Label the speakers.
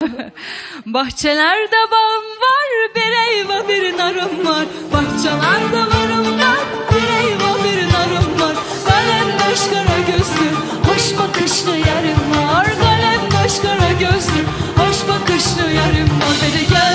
Speaker 1: Bahçelerde bağım var, bir eyva bir narım var. Bahçelerde varım var, bir eyva bir narım var. Kalembaş kara gözlü, hoş bakışlı yarım var. Kalembaş kara gözlü, hoş bakışlı yarım var. Beri gel